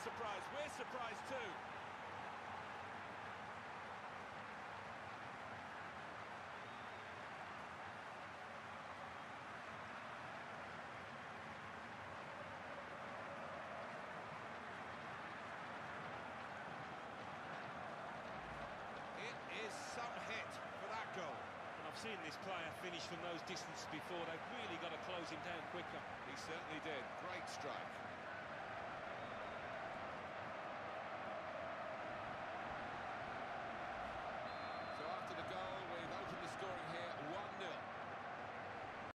surprised. We're surprised too. It is some hit for that goal. And I've seen this player finish from those distances before. They've really got to close him down quicker. He's